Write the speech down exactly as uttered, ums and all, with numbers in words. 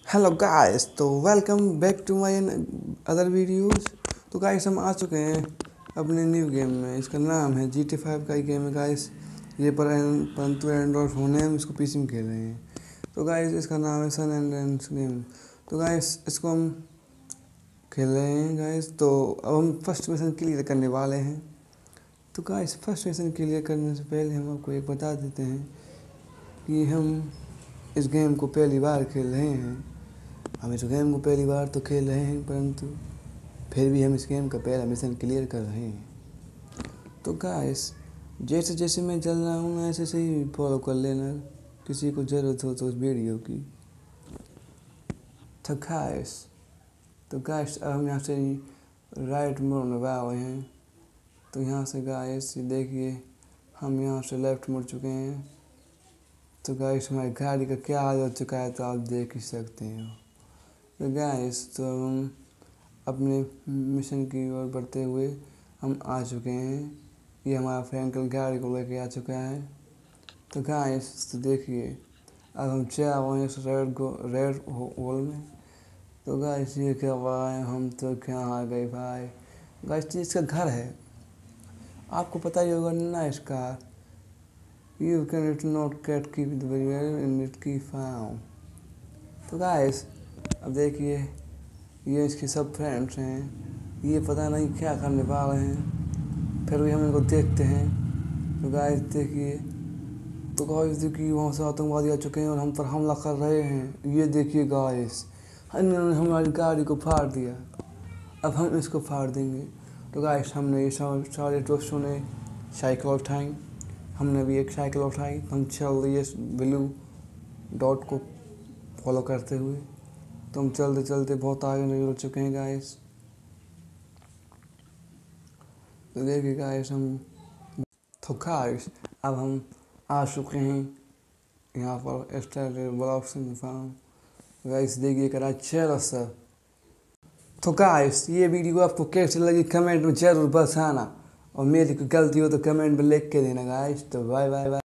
Hello guys, तो welcome back to my other videos. तो guys हम आ चुके हैं अपने न्यू गेम में। इसका नाम है जी टी फाइव का ही गेम है गाइस। ये पर परंतु एंड्रॉयड फ़ोन है, हम इसको पीसी में खेल रहे हैं। तो गाइस इसका नाम है सन एंड्रेस गेम। तो गाइस इसको हम खेल रहे हैं गाइस। तो अब हम फर्स्ट मिशन क्लियर करने वाले हैं। तो गाइस फर्स्ट मिशन क्लियर करने से पहले हम आपको एक बता देते हैं कि हम इस गेम को पहली बार खेल रहे हैं। हम इस गेम को पहली बार तो खेल रहे हैं, परंतु फिर भी हम इस गेम का पहला मिशन क्लियर कर रहे हैं। तो गाइस जैसे जैसे मैं चल रहा हूँ ऐसे ऐसे ही फॉलो कर लेना, किसी को ज़रूरत हो तो उस वीडियो की। तो गाइस तो गाइस अब हम यहाँ से राइट मुड़ने वाले हैं। तो यहाँ से गाइस ये देखिए, हम यहाँ से लेफ्ट मुड़ चुके हैं। तो गाइस हमारी गाड़ी का क्या हाल हो चुका है तो आप देख ही सकते हैं। तो गाइस तो हम अपने मिशन की ओर बढ़ते हुए हम आ चुके हैं। ये हमारा फ्रेंड कल गाड़ी को लेके आ चुका है। तो गाइस तो देखिए, अब हम चाह रहे हैं इस रेड को रेड होल में। तो गाइस ये क्या हुआ है, हम तो क्या आ गए भाई। गाइस ये इसका घर है, आपको पता ही होगा ना इसका। You can it not get key in it key found. तो गाइस अब देखिए, ये इसके सब फ्रेंड्स हैं। ये पता नहीं क्या करने वाले हैं, फिर भी हम इनको देखते हैं। तो गाइस देखिए, तो गाइस देखिए वहाँ से आतंकवादी आ चुके हैं और हम पर हमला कर रहे हैं। ये देखिए गाइस, इन्होंने हमारी गाड़ी को फाड़ दिया। अब हम इसको फाड़ देंगे। तो गाइस हमने ये सारे दोस्तों ने साइकिल उठाई, हमने भी एक साइकिल उठाई। हम चल रही है ब्लू डॉट को फॉलो करते हुए। तो हम चलते चलते बहुत आगे निकल चुके हैं गाइस। तो देखिए गाइस हम तो गाइस अब हम आ चुके हैं यहाँ पर स्टार ब्लॉक से फार्म। गाइस देखिए करा चलो सर। तो गाइस ये वीडियो आपको कैसे लगी कमेंट में जरूर बताना, और मेरी कोई गलती हो तो कमेंट में लिख के देना गाइस। तो बाय बाय बाय।